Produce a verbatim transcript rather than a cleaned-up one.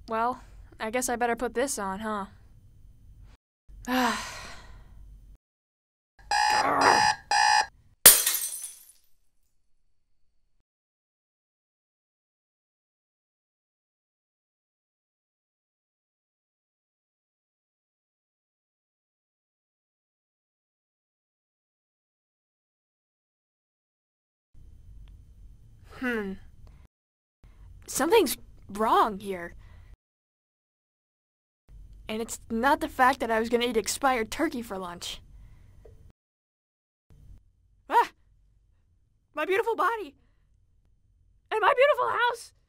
Well, I guess I better put this on, huh? Hmm. Something's wrong here. And it's not the fact that I was gonna eat expired turkey for lunch. Ah! My beautiful body! And my beautiful house!